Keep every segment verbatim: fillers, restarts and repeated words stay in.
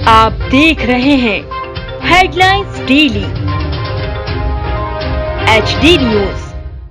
आप देख रहे हैं headlines daily H D news.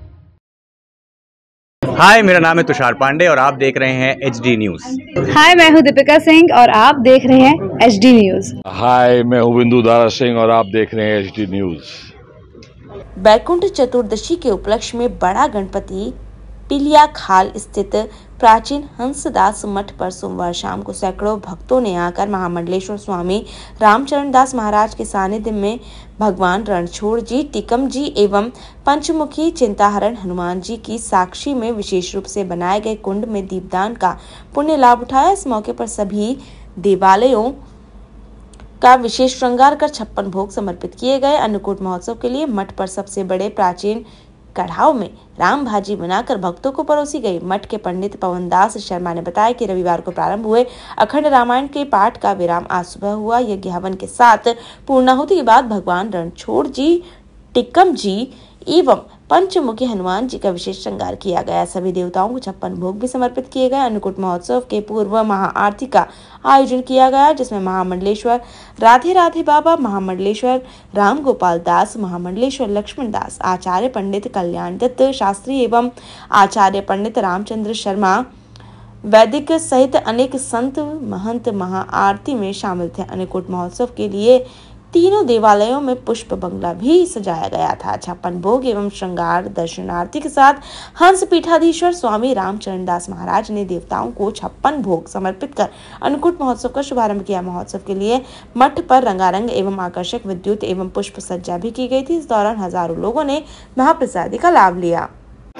Hi, मेरा नाम है तुषार पांडे और आप देख रहे हैं एच डी न्यूज। हाय, मैं हूं दीपिका सिंह और आप देख रहे हैं एच डी न्यूज। हाय, मैं हूं बिंदु दारा सिंह और आप देख रहे हैं H D news. Baikunth Chaturdashi के उपलक्ष्य में बड़ा गणपति पिलिया खाल स्थित प्राचीन हंसदास मठ पर सोमवार शाम को सैकड़ों भक्तों ने आकर महामंडलेश्वर स्वामी रामचरण दास महाराज के सानिध्य में भगवान रणछोड़ जी, टिकम जी एवं पंचमुखी चिंताहरण हनुमान जी की साक्षी में विशेष रूप से बनाए गए कुंड में दीपदान का पुण्य लाभ उठाया। इस मौके पर सभी देवालयों का विशेष श्रृंगार कर छप्पन भोग समर्पित किए गए। अन्नकूट महोत्सव के लिए मठ पर सबसे बड़े प्राचीन कढ़ाव में राम भाजी बनाकर भक्तों को परोसी गई। मठ के पंडित पवन दास शर्मा ने बताया कि रविवार को प्रारंभ हुए अखंड रामायण के पाठ का विराम आज सुबह हुआ। यज्ञ हवन के साथ पूर्णाहुति के बाद भगवान रणछोड़ जी, टिक्कम जी एवं पंचमुखी हनुमान जी का विशेष श्रृंगार किया गया। सभी देवताओं को छप्पन भोग भी समर्पित किए गए। अन्नकूट महोत्सव के पूर्व महाआरती का आयोजन किया गया, जिसमें महामंडलेश्वर राधे राधे बाबा, महामंडलेश्वर राम गोपाल दास, महामंडलेश्वर लक्ष्मण दास, आचार्य पंडित कल्याण दत्त शास्त्री एवं आचार्य पंडित रामचंद्र शर्मा वैदिक सहित अनेक संत महंत महाआरती में शामिल थे। अन्नकूट महोत्सव के लिए तीनों देवालयों में पुष्प बंगला भी सजाया गया था। छप्पन भोग एवं श्रृंगार दर्शनार्थी के साथ हंस पीठाधीश्वर स्वामी रामचरण दास महाराज ने देवताओं को छप्पन भोग समर्पित कर अन्नकूट महोत्सव का शुभारंभ किया। महोत्सव के लिए मठ पर रंगारंग एवं आकर्षक विद्युत एवं पुष्प सज्जा भी की गई थी। इस दौरान हजारों लोगों ने महाप्रसादी का लाभ लिया।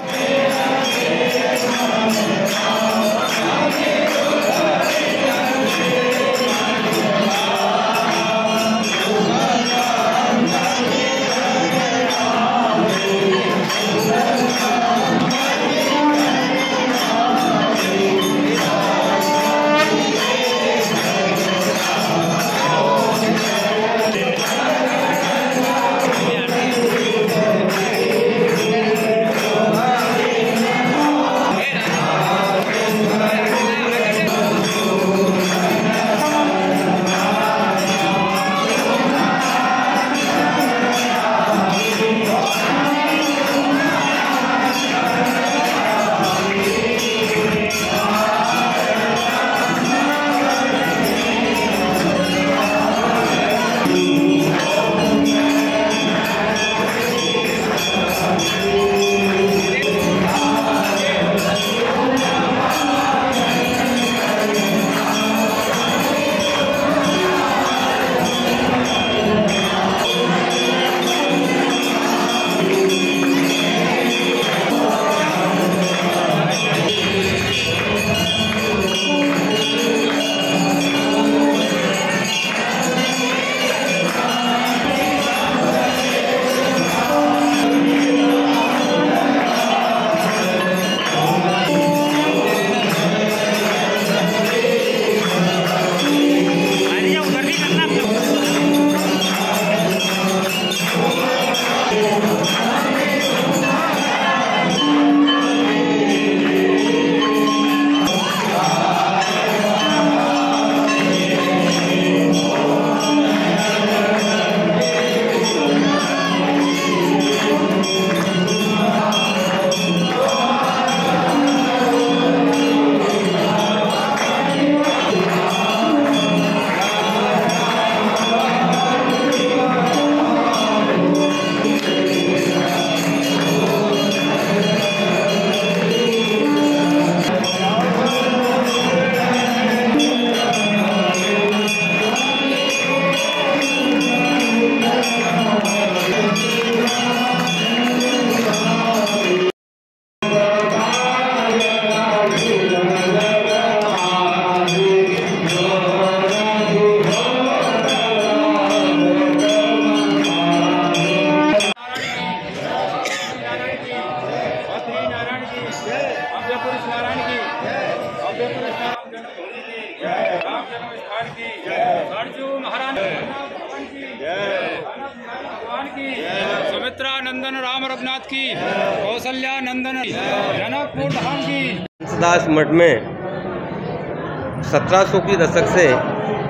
सुमित्रा नंदन राम रघुनाथ की, कौशल्या नंदन जनकपुर धाम की। हंसदास मठ में सत्रह सौ की दशक से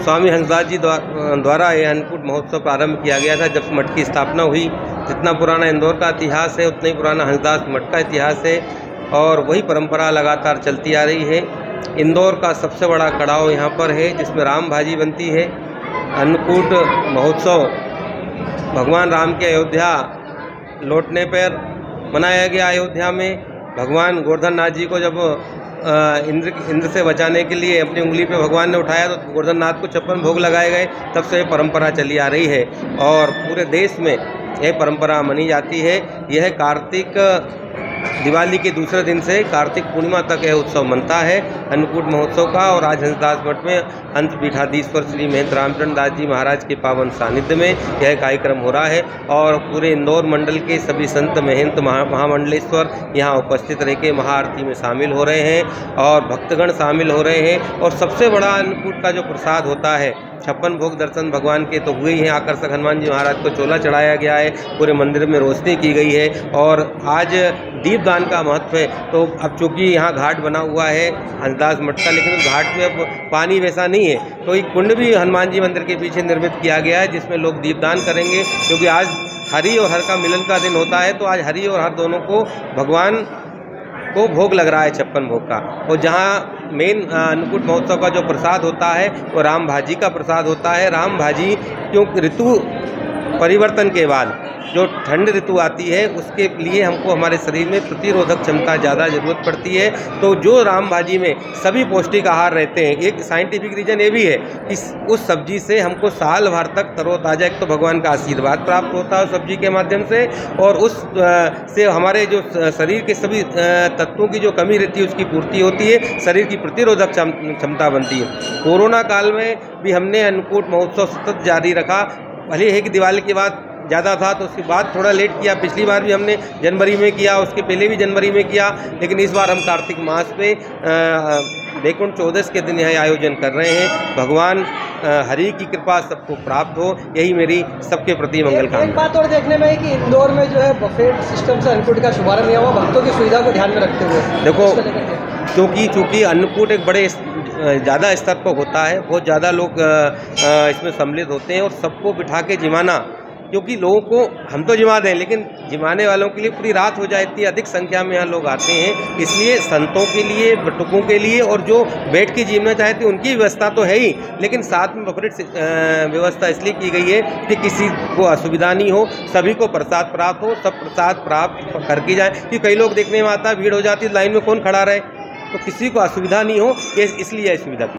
स्वामी हंसदास जी द्वारा यह अन्नकूट महोत्सव प्रारंभ किया गया था जब मठ की स्थापना हुई। जितना पुराना इंदौर का इतिहास है उतना ही पुराना हंसदास मठ का इतिहास है और वही परंपरा लगातार चलती आ रही है। इंदौर का सबसे बड़ा कड़ाव यहाँ पर है जिसमें राम भाजी बनती है। अन्नकूट महोत्सव भगवान राम के अयोध्या लौटने पर मनाया गया। अयोध्या में भगवान गोवर्धन नाथ जी को जब इंद्र इंद्र से बचाने के लिए अपनी उंगली पे भगवान ने उठाया तो गोवर्धन नाथ को छप्पन भोग लगाए गए। तब से परंपरा चली आ रही है और पूरे देश में यह परंपरा मनी जाती है। यह कार्तिक दिवाली के दूसरे दिन से कार्तिक पूर्णिमा तक यह उत्सव मनता है अन्नकूट महोत्सव का। और आज हंसदास मठ में हंस पीठाधीश्वर श्री महेंद्र रामचंद्र दास जी महाराज के पावन सानिध्य में यह कार्यक्रम हो रहा है और पूरे इंदौर मंडल के सभी संत महंत महा महामंडलेश्वर यहाँ उपस्थित रह के महाआरती में शामिल हो रहे हैं और भक्तगण शामिल हो रहे हैं। और सबसे बड़ा अन्नकूट का जो प्रसाद होता है छप्पन भोग दर्शन भगवान के तो हुए ही हैं। आकर्षक हनुमान जी महाराज को चोला चढ़ाया गया है, पूरे मंदिर में रोशनी की गई है और आज दीपदान का महत्व है। तो अब चूँकि यहाँ घाट बना हुआ है हंसदास मठ का, लेकिन उस घाट में अब पानी वैसा नहीं है तो एक कुंड भी हनुमान जी मंदिर के पीछे निर्मित किया गया है जिसमें लोग दीपदान करेंगे। क्योंकि आज हरि और हर का मिलन का दिन होता है तो आज हरि और हर दोनों को भगवान को भोग लग रहा है छप्पन भोग का। और जहाँ मेन अन्नकूट महोत्सव का जो प्रसाद होता है वो राम भाजी का प्रसाद होता है। राम भाजी क्यों ऋतु परिवर्तन के बाद जो ठंड ऋतु आती है उसके लिए हमको हमारे शरीर में प्रतिरोधक क्षमता ज़्यादा ज़रूरत पड़ती है। तो जो राम भाजी में सभी पौष्टिक आहार रहते हैं, एक साइंटिफिक रीज़न ये भी है कि उस सब्जी से हमको साल भर तक तरोताज़ा, एक तो भगवान का आशीर्वाद प्राप्त होता है सब्जी के माध्यम से और उस से हमारे जो शरीर के सभी तत्वों की जो कमी रहती है उसकी पूर्ति होती है, शरीर की प्रतिरोधक क्षमता बनती है। कोरोना काल में भी हमने अन्नकूट महोत्सव सतत जारी रखा। भले है कि दिवाली के बाद ज़्यादा था तो उसके बाद थोड़ा लेट किया, पिछली बार भी हमने जनवरी में किया, उसके पहले भी जनवरी में किया, लेकिन इस बार हम कार्तिक मास पे वैकुंठ चौदस के दिन यह आयोजन कर रहे हैं। भगवान हरि की कृपा सबको प्राप्त हो, यही मेरी सबके प्रति मंगल कामना। एक बात और देखने में है कि इंदौर में जो है बफेट सिस्टम से अन्नकूट का शुभारंभ किया हुआ भक्तों की सुविधा को ध्यान में रखते हुए। देखो क्योंकि चूँकि अन्नकूट एक बड़े ज़्यादा स्तर पर होता है, बहुत ज़्यादा लोग इसमें सम्मिलित होते हैं और सबको बिठा के जिमाना, क्योंकि लोगों को हम तो जिमा दें लेकिन जिमाने वालों के लिए पूरी रात हो जाए, इतनी अधिक संख्या में यहाँ लोग आते हैं। इसलिए संतों के लिए, बटुकों के लिए और जो बैठ के जीना चाहते हैं उनकी व्यवस्था तो है ही, लेकिन साथ में बफेट व्यवस्था इसलिए की गई है कि किसी को असुविधा नहीं हो, सभी को प्रसाद प्राप्त हो, सब प्रसाद प्राप्त करके जाए। कि कई लोग देखने में आता है भीड़ हो जाती है, लाइन में कौन खड़ा रहे, तो किसी को असुविधा नहीं हो, इसलिए सुविधा